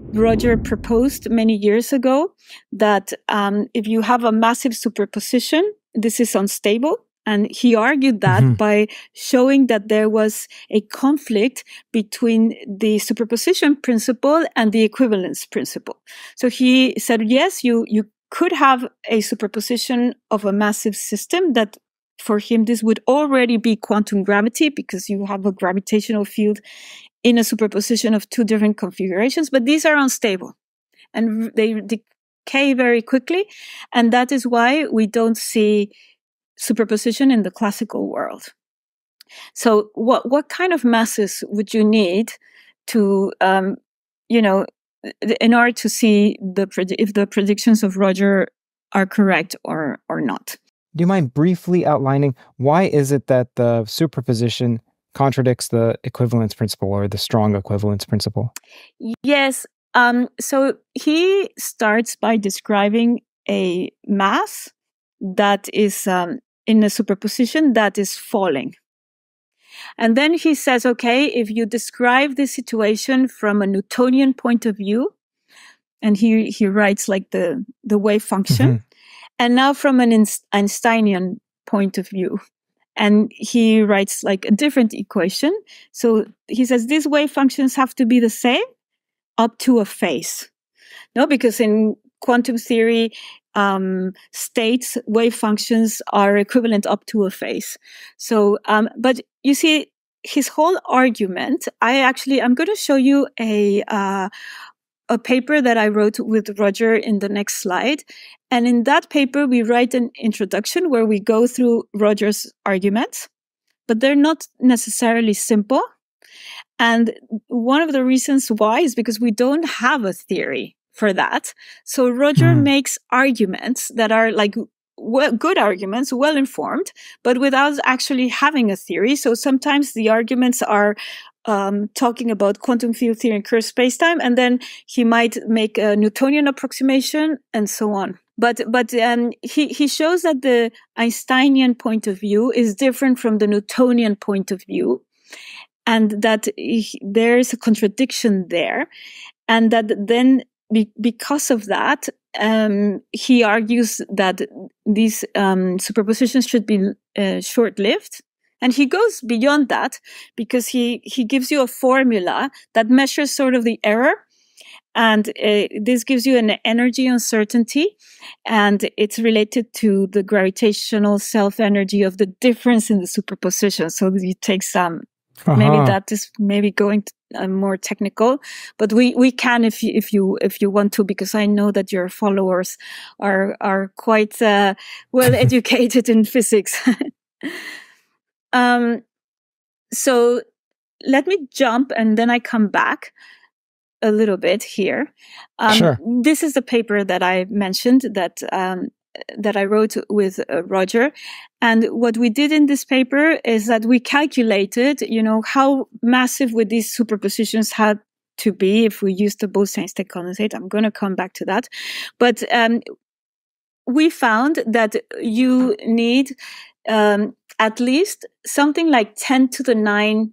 Roger proposed many years ago that if you have a massive superposition, this is unstable. And he argued that by showing that there was a conflict between the superposition principle and the equivalence principle. So he said, yes, you could have a superposition of a massive system that for him, this would already be quantum gravity because you have a gravitational field in a superposition of two different configurations, but these are unstable and they decay very quickly. And that is why we don't see superposition in the classical world. So what kind of masses would you need to, in order to see if the predictions of Roger are correct or not? Do you mind briefly outlining why is it that the superposition contradicts the equivalence principle or the strong equivalence principle? Yes. So he starts by describing a mass that is in a superposition that is falling. And then he says, okay, if you describe the situation from a Newtonian point of view, and he writes like the wave function, and now from an Einsteinian point of view, and he writes like a different equation. So he says these wave functions have to be the same up to a phase. No, because in quantum theory, states, wave functions are equivalent up to a phase. So, but you see, his whole argument, I'm going to show you a paper that I wrote with Roger in the next slide. And in that paper, we write an introduction where we go through Roger's arguments, but they're not necessarily simple. And one of the reasons why is because we don't have a theory for that. So Roger makes arguments that are like good arguments, well informed, but without actually having a theory. So sometimes the arguments are talking about quantum field theory and Curt spacetime, and then he might make a Newtonian approximation and so on. But he shows that the Einsteinian point of view is different from the Newtonian point of view, and that there is a contradiction there, and that then because of that, he argues that these superpositions should be short-lived. And he goes beyond that because he gives you a formula that measures sort of the error. And this gives you an energy uncertainty. And it's related to the gravitational self-energy of the difference in the superposition. So you take some, maybe that is maybe going to, more technical, but we can if you want to, because I know that your followers are quite well educated in physics. So let me jump and then I come back a little bit here. Sure. This is the paper that I mentioned that I wrote with Roger. And what we did in this paper is that we calculated, how massive would these superpositions had to be if we used the Bose-Einstein condensate. I'm going to come back to that. But we found that you need at least something like 10 to the 9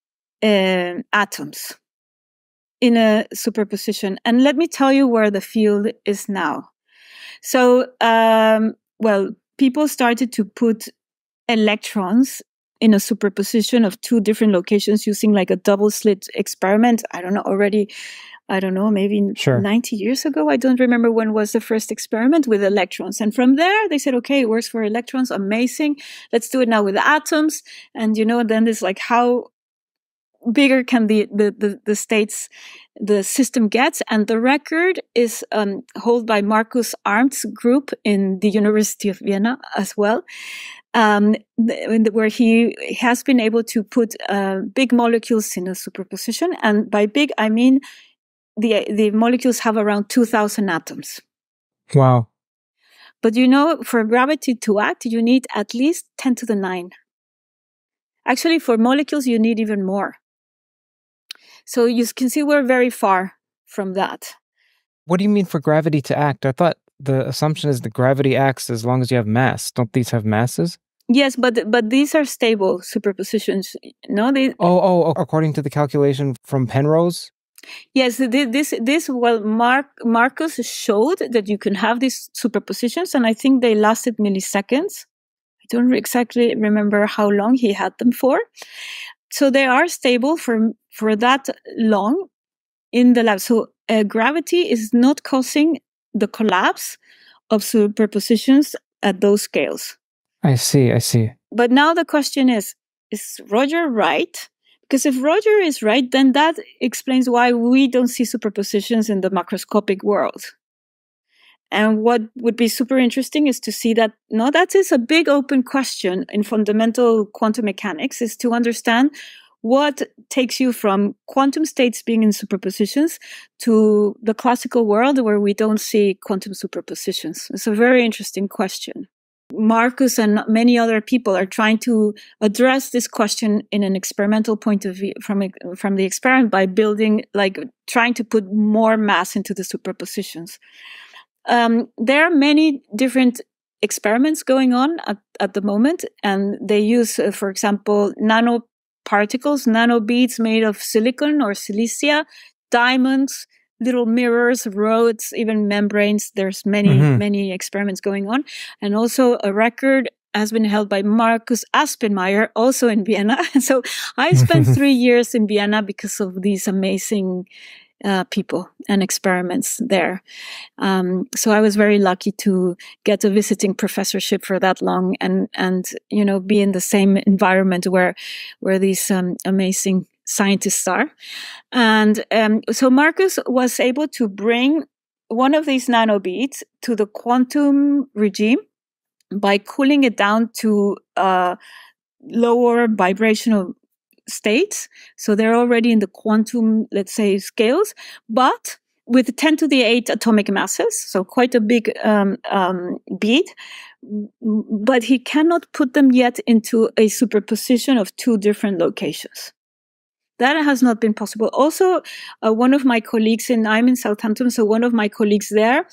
atoms in a superposition. And let me tell you where the field is now. So, people started to put electrons in a superposition of two different locations using like a double slit experiment. I don't know, maybe 90 years ago. I don't remember when was the first experiment with electrons. And from there, they said, okay, it works for electrons. Amazing. Let's do it now with atoms. And, then it's like, how bigger can the states, the system gets? And the record is held by Markus Arndt's group in the University of Vienna as well, where he has been able to put big molecules in a superposition. And by big, I mean the molecules have around 2,000 atoms. Wow. But for gravity to act, you need at least 10 to the 9. Actually, for molecules, you need even more. So you can see we're very far from that. What do you mean for gravity to act? I thought the assumption is that gravity acts as long as you have mass. Don't these have masses? Yes, but these are stable superpositions. No, according to the calculation from Penrose? Yes, this well, Marcus showed that you can have these superpositions, and I think they lasted milliseconds. I don't exactly remember how long he had them for. So they are stable for that long in the lab. So gravity is not causing the collapse of superpositions at those scales. I see. But now the question is Roger right? Because if Roger is right, then that explains why we don't see superpositions in the macroscopic world. And what would be super interesting is to see that, no, that is a big open question in fundamental quantum mechanics, is to understand what takes you from quantum states being in superpositions to the classical world where we don't see quantum superpositions. It's a very interesting question. Marcus and many other people are trying to address this question in an experimental point of view from the experiment by building, like trying to put more mass into the superpositions. There are many different experiments going on at the moment, and they use, for example, nanoparticles, nanobeads made of silicon or silicia, diamonds, little mirrors, rods, even membranes. There's many experiments going on. And also a record has been held by Marcus Aspenmeyer, also in Vienna. So I spent 3 years in Vienna because of these amazing people and experiments there. So I was very lucky to get a visiting professorship for that long and be in the same environment where these amazing scientists are. And so Marcus was able to bring one of these nanobeads to the quantum regime by cooling it down to lower vibrational states. So they're already in the quantum, let's say, scales, but with 10 to the 8 atomic masses, so quite a big bead, but he cannot put them yet into a superposition of two different locations. That has not been possible. Also, one of my colleagues I'm in Southampton, so one of my colleagues there,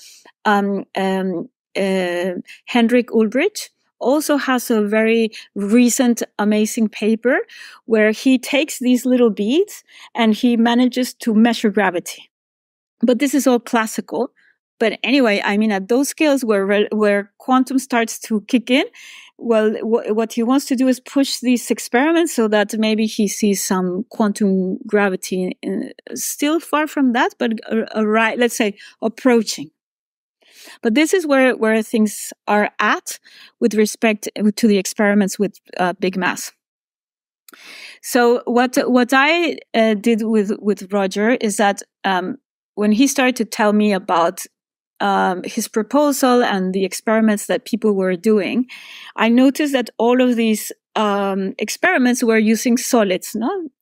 Hendrik Ulbrich, also has a very recent amazing paper where he takes these little beads and he manages to measure gravity. But this is all classical. But anyway, I mean, at those scales where quantum starts to kick in, well, what he wants to do is push these experiments so that maybe he sees some quantum gravity, still far from that, but let's say approaching. But this is where things are at with respect to the experiments with big mass. So what I did with Roger is that when he started to tell me about his proposal and the experiments that people were doing, I noticed that all of these experiments were using solids,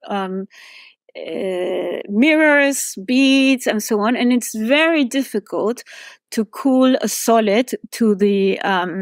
mirrors, beads, and so on. And it's very difficult to cool a solid to the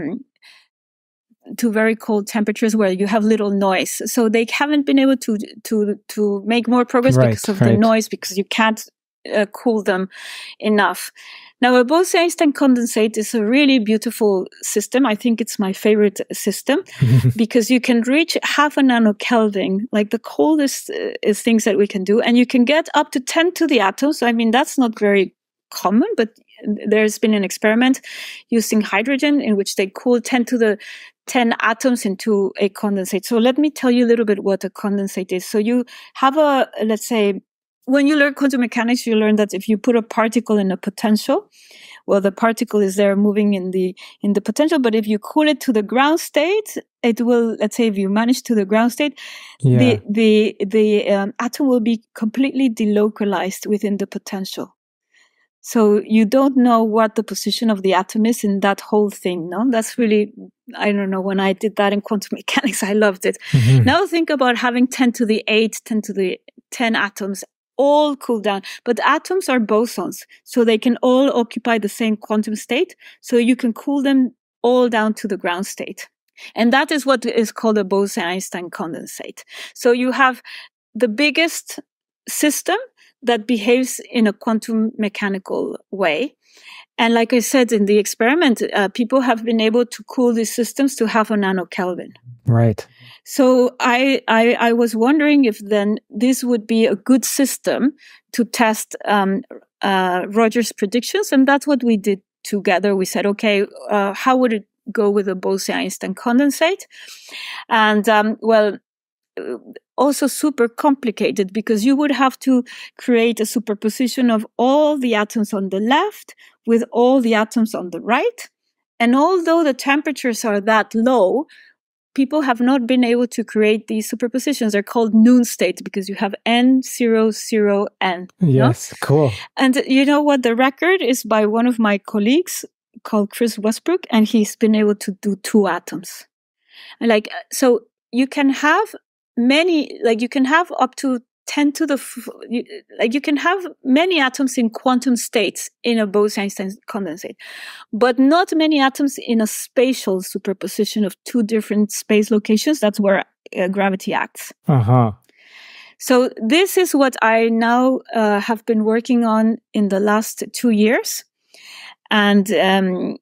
to very cold temperatures where you have little noise. So they haven't been able to make more progress because of the noise, because you can't cool them enough. Now, a Bose-Einstein condensate is a really beautiful system. I think it's my favorite system because you can reach 0.5 nanokelvin, like the coldest things that we can do. And you can get up to 10 to the atoms. I mean, that's not very common, but there's been an experiment using hydrogen in which they cool 10 to the 10 atoms into a condensate. So let me tell you a little bit what a condensate is. So you have let's say, when you learn quantum mechanics, you learn that if you put a particle in a potential, well, the particle is there moving in the potential. But if you cool it to the ground state, it will, let's say, if you manage to the ground state, the atom will be completely delocalized within the potential. So you don't know what the position of the atom is in that whole thing. No, that's really, I don't know, when I did that in quantum mechanics, I loved it. Now think about having 10 to the 8, 10 to the 10 atoms all cool down. But atoms are bosons, so they can all occupy the same quantum state. So you can cool them all down to the ground state. And that is what is called a Bose-Einstein condensate. So you have the biggest system that behaves in a quantum mechanical way. And like I said, in the experiment, people have been able to cool these systems to 0.5 nanokelvin. Right. So I was wondering if then this would be a good system to test Roger's predictions. And that's what we did together. We said, okay, how would it go with a Bose-Einstein condensate? And also super complicated, because you would have to create a superposition of all the atoms on the left with all the atoms on the right. And although the temperatures are that low, people have not been able to create these superpositions. They're called noon states because you have N, 0, 0, N. Yes, cool. And you know what? The record is by one of my colleagues called Chris Westbrook, and he's been able to do 2 atoms. And so you can have many, you can have up to 10 to the, you can have many atoms in quantum states in a Bose-Einstein condensate, but not many atoms in a spatial superposition of 2 different space locations. That's where gravity acts. So this is what I now have been working on in the last 2 years. And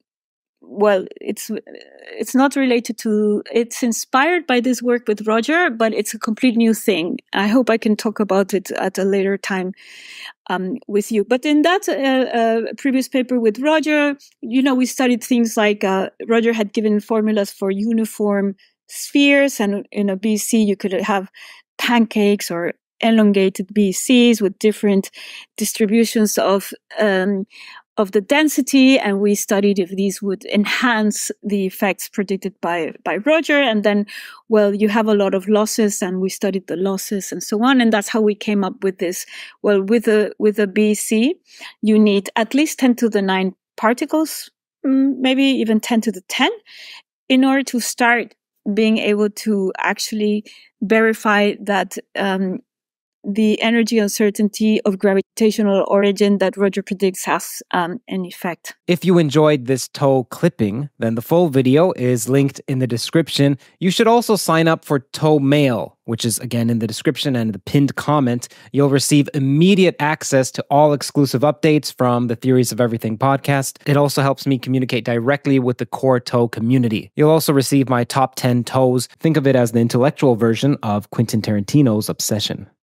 it's not related to, it's inspired by this work with Roger, but it's a complete new thing. I hope I can talk about it at a later time with you. But in that previous paper with Roger, we studied things like Roger had given formulas for uniform spheres, and in a BC you could have pancakes or elongated BCs with different distributions of the density, and we studied if these would enhance the effects predicted by Roger. And then, you have a lot of losses, and we studied the losses and so on. And that's how we came up with this. Well, with a BC, you need at least 10 to the 9 particles, maybe even 10 to the 10, in order to start being able to actually verify that the energy uncertainty of gravitational origin that Roger predicts has an effect. If you enjoyed this TOE clipping, then the full video is linked in the description. You should also sign up for TOE Mail, which is again in the description and the pinned comment. You'll receive immediate access to all exclusive updates from the Theories of Everything podcast. It also helps me communicate directly with the core TOE community. You'll also receive my top 10 TOEs. Think of it as the intellectual version of Quentin Tarantino's Obsession.